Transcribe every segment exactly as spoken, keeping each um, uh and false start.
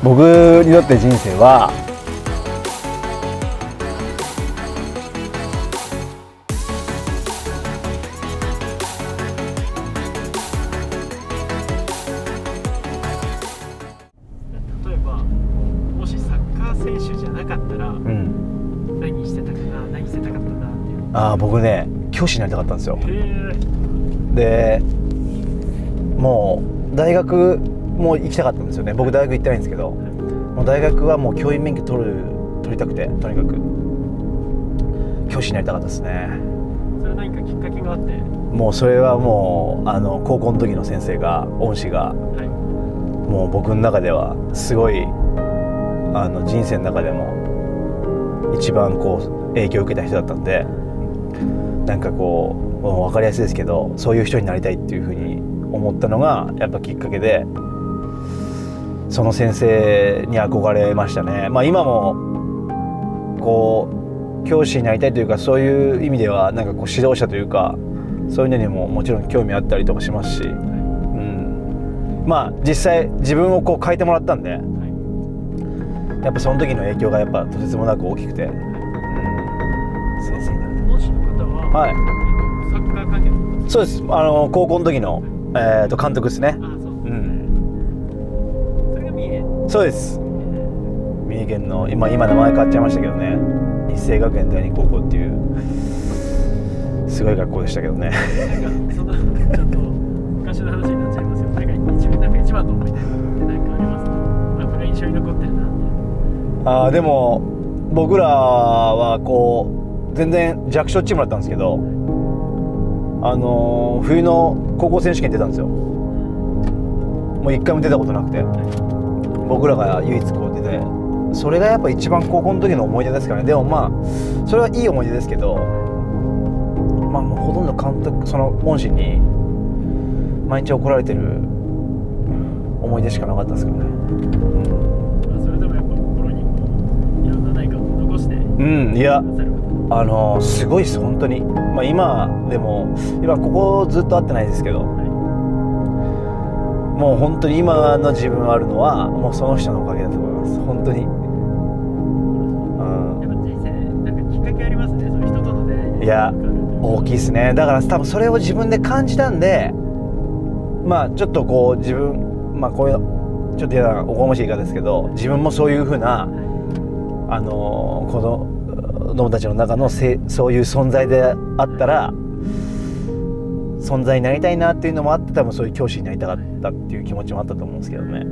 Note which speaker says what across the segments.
Speaker 1: 僕にとって人生は
Speaker 2: 例えばもしサッカー選手じゃなかったら、うん、何してたかな何してたかったなっていう。
Speaker 1: ああ、僕ね教師になりたかったんですよ。
Speaker 2: へ
Speaker 1: でもう大学も行きたかったんですよね。僕大学行ってないんですけど、もう大学はもう教員免許取る取りたくて、とにかく教師になりたかったですね。
Speaker 2: それは何かきっかけがあって？
Speaker 1: もうそれはもうあの高校の時の先生が恩師が、はい、もう僕の中ではすごいあの人生の中でも一番こう影響を受けた人だったんで、なんかこうもう分かりやすいですけど、そういう人になりたいっていうふうに思ったのがやっぱきっかけで、その先生に憧れましたね。まあ今もこう教師になりたいというか、そういう意味ではなんかこう指導者というか、そういうのにももちろん興味あったりとかしますし、うん、まあ実際自分をこう変えてもらったんで、やっぱその時の影響がやっぱとてつもなく大きくて、うん、先生になる。
Speaker 2: 恩師の方は、はい、サッカー関係の方？
Speaker 1: そうです。あの高校の時の、えー、と監督ですね。そうです。三重県の今今名前変わっちゃいましたけどね、日生学園第二高校っていうすごい学校でしたけどね。
Speaker 2: なんかそのちょっと昔の話になっちゃいますよ。なんか一なんか一番の思い出って何かありますか？あ、これ印象に残ってるなって。
Speaker 1: ああ、でも僕らはこう全然弱小チームだったんですけど、あのー、冬の高校選手権出たんですよ。もう一回も出たことなくて。僕らが唯一こう出て、それがやっぱ一番高校の時の思い出ですからね。でもまあそれはいい思い出ですけど、まあもうほとんど監督、その恩師に毎日怒られてる思い出しかなかったですからね。
Speaker 2: うん、それでもやっぱ心にいろんな何かを残して、
Speaker 1: うん、いやあのすごいです本当に。まあ今でも今ここずっと会ってないですけど、もう本当に今の自分あるのはもうその人のおかげだと思います本当に。
Speaker 2: うん、やっぱ人生なんかきっかけありますね、そういう人とのね。
Speaker 1: いや大きいですね。だから多分それを自分で感じたんで、まあちょっとこう自分、まあこういうちょっと嫌なおこがましい言い方ですけど、自分もそういうふうなあの子供たちの中のせそういう存在であったら、存在になりたいなっていうのもあって、多分そういう教師になりたかったっていう気持ちもあったと思うんですけどね、うん、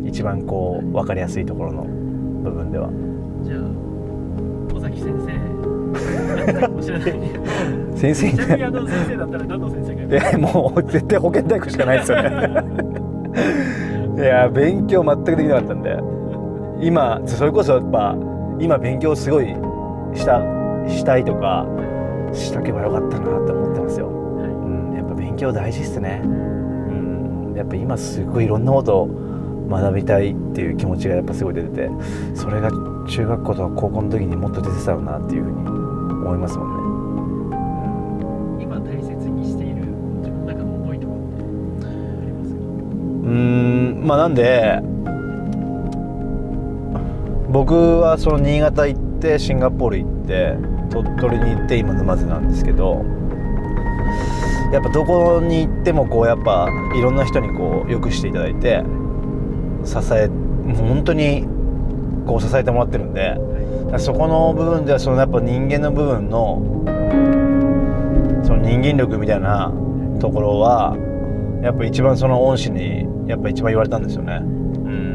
Speaker 1: 一番こう分かりやすいところの部分では。
Speaker 2: じゃあ尾崎先生知らない
Speaker 1: 先生に
Speaker 2: ちなみにあの先生だったら何の先生がいい？
Speaker 1: いやもう絶対保健体育しかないですよね。いや勉強全くできなかったんで、今それこそやっぱ今勉強すごいしたしたいとかしとけばよかったなって思ってますよ。勉強大事っすね。うん、やっぱ今すごいいろんなことを学びたいっていう気持ちがやっぱすごい出てて、それが中学校とか高校の時にもっと出てたろうなっていうふうに思いますもん
Speaker 2: ね。今大切にしている自分の中の思いとかってありますか？
Speaker 1: うーん、まあなんで僕はその新潟行ってシンガポール行って鳥取に行って今沼津なんですけど、やっぱどこに行ってもこうやっぱいろんな人にこうよくしていただいて支え、本当にこう支えてもらってるんで、そこの部分ではそのやっぱ人間の部分のその人間力みたいなところはやっぱ一番その恩師にやっぱ一番言われたんですよね。うん、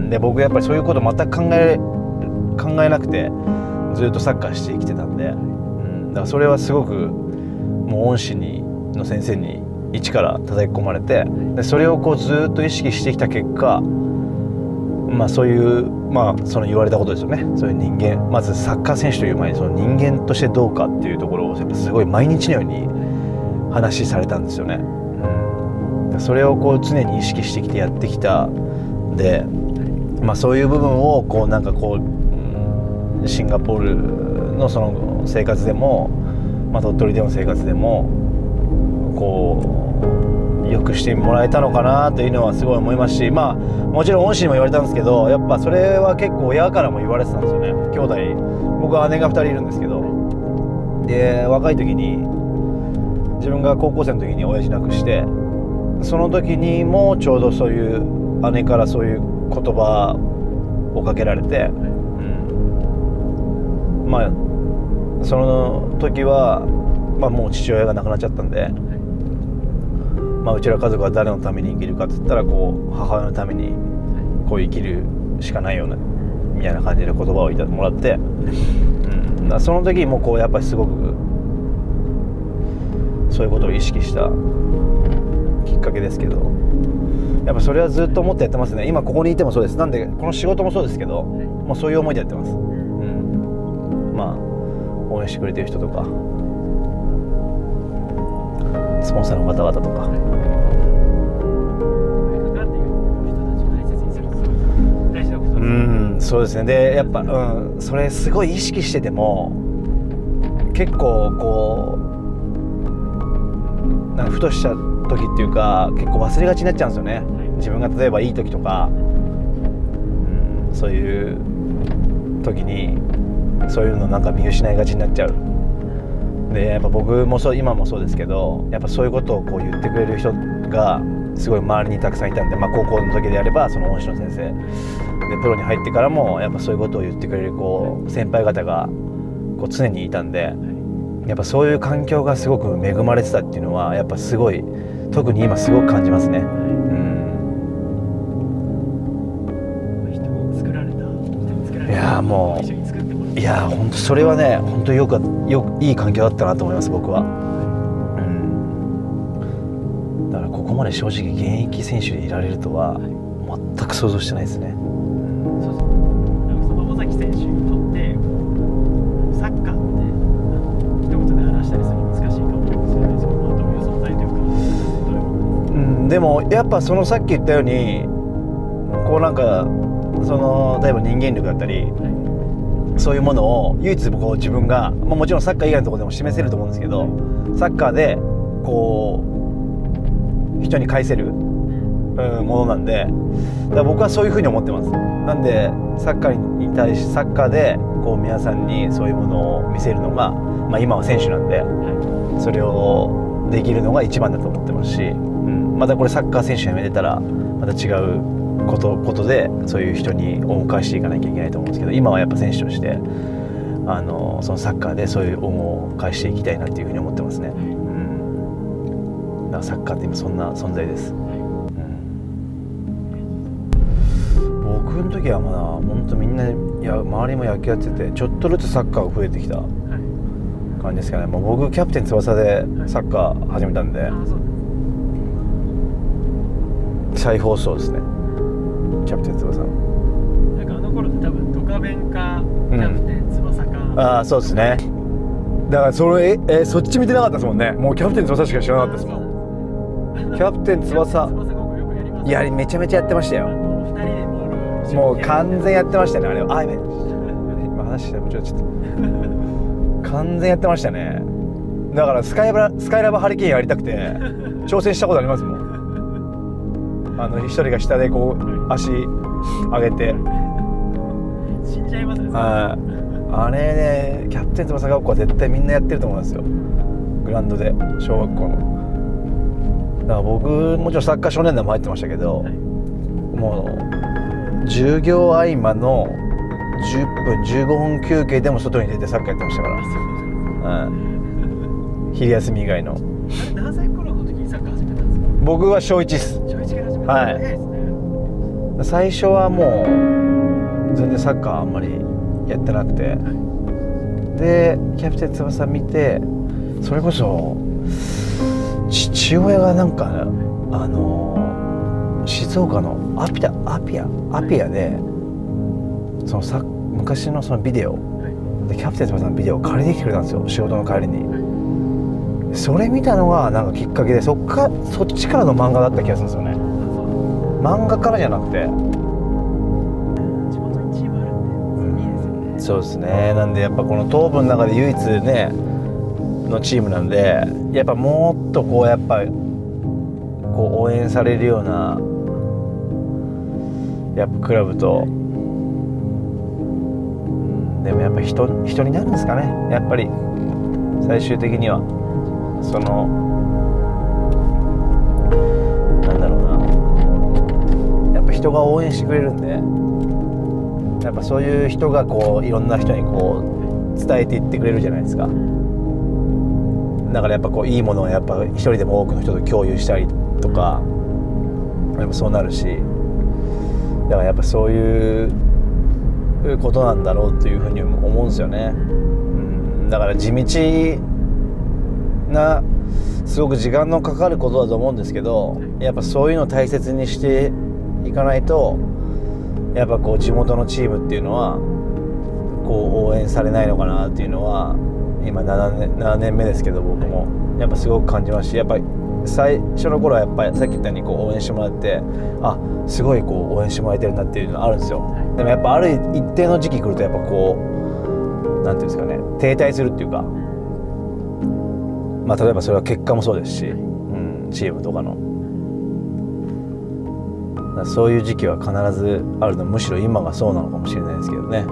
Speaker 1: で僕やっぱりそういうこと全く考え考えなくてずっとサッカーして生きてたんで、うん、だからそれはすごくもう恩師にの先生に一から叩き込まれて、でそれをこうずっと意識してきた結果、まあそういうまあその言われたことですよね。そういう人間、まずサッカー選手という前にその人間としてどうかっていうところをやっぱすごい毎日のように話されたんですよね。うん、それをこう常に意識してきてやってきたんで、まあそういう部分をこうなんかこうシンガポールのその生活でも、まあ、鳥取での生活でもこうよくしてもらえたのかなというのはすごい思いますし、まあもちろん恩師にも言われたんですけど、やっぱそれは結構親からも言われてたんですよね。兄弟、僕は姉がふたりいるんですけど、で若い時に自分が高校生の時に親父亡くして、その時にもちょうどそういう姉からそういう言葉をかけられて、うん、まあその時は、まあ、もう父親が亡くなっちゃったんで、まあ、うちら家族は誰のために生きるかって言ったらこう母親のためにこう生きるしかないよねみたいな感じで言葉をいたもらって、うん、だその時もこうやっぱりすごくそういうことを意識したきっかけですけど、やっぱそれはずっと思ってやってますね。今ここにいてもそうです。なんでこの仕事もそうですけど、もうそういう思いでやってます、うん、まあ応援してくれてる人とかスポンサーの方々とか、うん、そうですね。でやっぱ、うん、それすごい意識してても結構こうなんかふとした時っていうか結構忘れがちになっちゃうんですよね。自分が例えばいい時とか、うん、そういう時にそういうのなんか見失いがちになっちゃう。でやっぱ僕もそう今もそうですけど、やっぱそういうことをこう言ってくれる人がすごい周りにたくさんいたんで、まあ、高校の時であればその恩師の先生で、プロに入ってからもやっぱそういうことを言ってくれるこう先輩方がこう常にいたんで、やっぱそういう環境がすごく恵まれてたっていうのはやっぱすごい特に今すごく感じますね。うん、いやもういや本当それはね本当よくよいい環境だったなと思います僕は。うん、だからここまで正直現役選手でいられるとは全く想像してないですね。
Speaker 2: そうそう、その尾崎選手にとってサッカーって一言で表したりするの難しいかもしれないですけど、どういう存在というかどういうものですか？うん、
Speaker 1: でもやっぱそのさっき言ったようにこうなんかその例えば人間力だったり、はい、そういうものを唯一こう自分が、まあ、もちろんサッカー以外のところでも示せると思うんですけど、はい、サッカーでこう人に返せる、うん、ものなんで、だから僕はそういうふうに思ってます。なんでサッカーに対しサッカーでこう皆さんにそういうものを見せるのが、まあ、今は選手なんで、はい、それをできるのが一番だと思ってますし、うん、またこれサッカー選手辞めてたらまた違うことことでそういう人に恩を返していかなきゃいけないと思うんですけど、今はやっぱ選手としてあのそのサッカーでそういう恩を返していきたいなっていうふうに思ってますね。うん、だからサッカーって今そんな存在です。うん、僕の時はまだ本当みんないや周りも野球やっててちょっとずつサッカーが増えてきた感じですかね。もう僕キャプテン翼でサッカー始めたんで、再放送ですね。キャプテン翼
Speaker 2: なんかあの頃って多分ドカベンかキャプテン翼か、うん、
Speaker 1: ああそうですね。だからそれええそっち見てなかったですもんね。もうキャプテン翼しか知らなかったですもん。キャプテン翼いやめちゃめちゃやってましたよ。もう完全やってましたねあれは。あやべ今話してもちょっと完全やってましたね。だからスカイラスカイラブハリケーンやりたくて挑戦したことありますもん。あの一人が下でこう足上げて
Speaker 2: 死んじゃいますね。
Speaker 1: はい、あれねキャプテン翼学校は絶対みんなやってると思うんですよ、グラウンドで小学校の。だから僕もちろんサッカー少年団も入ってましたけど、はい、もう授業合間のじゅっぷんじゅうごふん休憩でも外に出てサッカーやってましたから、はい、昼休み以外の。
Speaker 2: 何歳頃の時にサッカー始めたんですか？
Speaker 1: 僕は小いちです。
Speaker 2: 小いちから始めた。
Speaker 1: はい、最初はもう全然サッカーあんまりやってなくて、はい、でキャプテン翼見て、それこそ父親がなんかあの静岡のアピアアピアアピアでそのさ昔のそのビデオでキャプテン翼のビデオを借りてきてくれたんですよ、仕事の帰りに。それ見たのがなんかきっかけで、そっかそっちからの漫画だった気がするんですよね。漫画からじゃなくて、
Speaker 2: 地元にチームあるんでいいですよね。
Speaker 1: そうですね。なんでやっぱこの東部の中で唯一ねのチームなんで、やっぱもっとこうやっぱこう応援されるようなやっぱクラブと、うん、でもやっぱ人人になるんですかね、やっぱり最終的にはそのなんだろうな、やっぱ人が応援してくれるんで、やっぱそういう人がこういろんな人にこう伝えていってくれるじゃないですか。だからやっぱこういいものをやっぱ一人でも多くの人と共有したりとか、やっぱそうなるし、だからやっぱそういうことなんだろうというふうに思うんですよね。うん、だから地道なすごく時間のかかることだと思うんですけど、やっぱそういうのを大切にしていかないと、やっぱこう地元のチームっていうのはこう応援されないのかなっていうのは今ななねん、ななねんめですけど、僕もやっぱすごく感じますし、やっぱり最初の頃はやっぱりさっき言ったようにこう応援してもらって、あ、すごいこう応援してもらえてるなっていうのがあるんですよ。でもやっぱある一定の時期来るとやっぱこうなんていうんですかね、停滞するっていうか、まあ例えばそれは結果もそうですし、うん、チームとかのそういう時期は必ずあるの、むしろ今がそうなのかもしれないですけどね。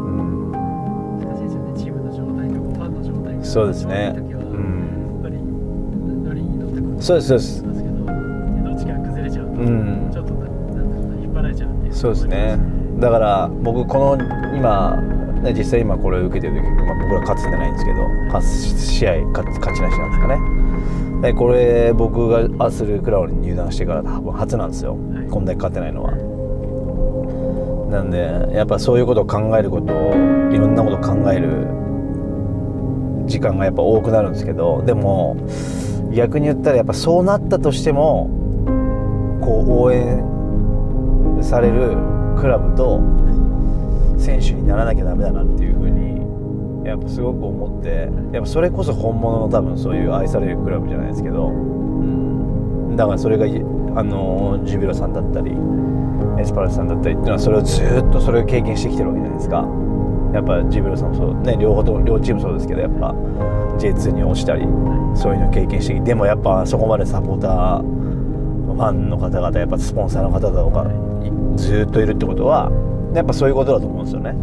Speaker 1: そうですね。うん、やっぱり乗りに乗ってくる。そうですそうです。ですけど、どっちか崩れちゃうと、うん、ちょっとなんだろうな、引っ張られちゃうっていう。そうですね。だから僕この今ね、実際今これを受けてる時、まあ、僕ら勝つんじゃないんですけど、はち試合勝ちなしなんですかね。でこれ僕がアスルクラウンに入団してから多分初なんですよ。はい、こんだけ勝てないのは。なんでやっぱそういうことを考えることを、いろんなことを考える時間がやっぱ多くなるんですけど、でも逆に言ったらやっぱそうなったとしてもこう応援されるクラブと選手にならなきゃダメだなっていうふうにやっぱすごく思って、やっぱそれこそ本物の多分そういう愛されるクラブじゃないですけど、うん、だからそれがあのジュビロさんだったりエスパルスさんだったりっていうのは、それをずっとそれを経験してきてるわけじゃないですか。やっぱジュビロさんもそうね、両方と両チームそうですけど、やっぱ ジェイツー に落ちたりそういうのを経験してきて、でもやっぱそこまでサポーターファンの方々、やっぱスポンサーの方とかずっといるってことはやっぱそういうことだと思うんですよね。うん、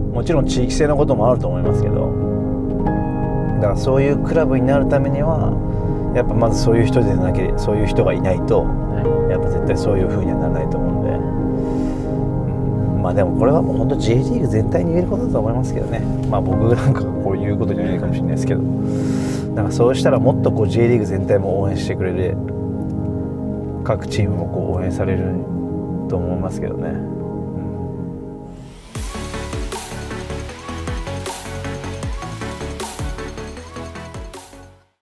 Speaker 1: もちろん地域性のこともあると思いますけど、だからそういうクラブになるためにはやっぱまずそういう人でなきゃ、そういう人がいないとやっぱ絶対そういう風にはならないと思うんで、うん、まあでもこれはもう本当 J リーグ全体に言えることだと思いますけどね。まあ僕なんかこういうことじゃないかもしれないですけど、なんかそうしたらもっとこう J リーグ全体も応援してくれる、各チームもこう応援されると思いますけどね。